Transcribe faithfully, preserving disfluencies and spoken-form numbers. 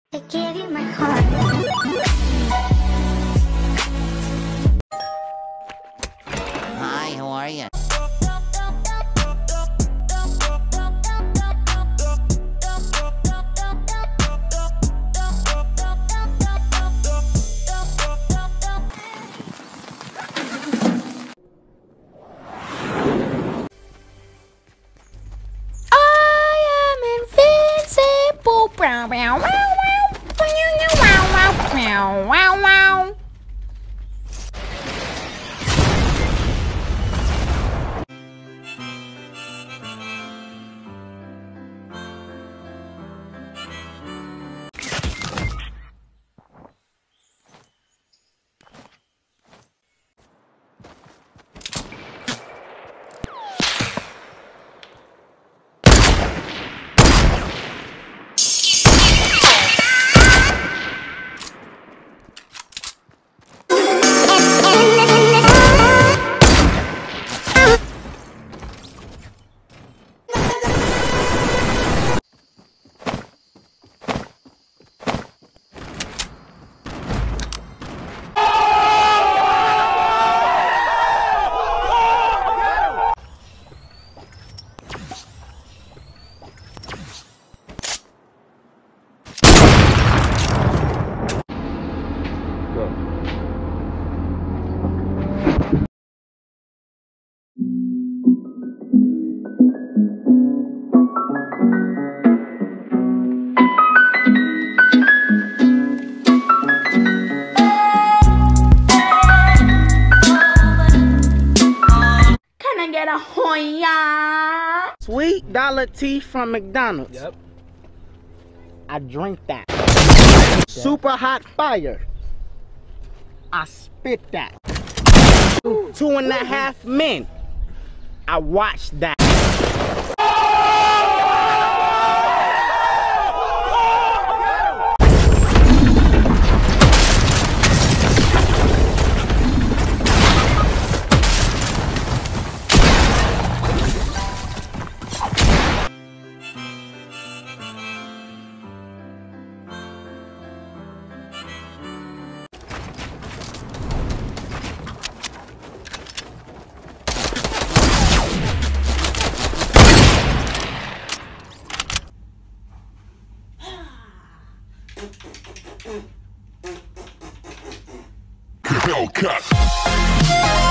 I gave you my heart. Hi, how are you? I am invincible. Wow, wow, wow, wow. Wow, wow, wow, wow, wow. Can I get a Hoya? Sweet dollar tea from McDonald's. Yep. I drink that. Super hot fire. I spit that. Two and a half men. I watch that. Hellcat.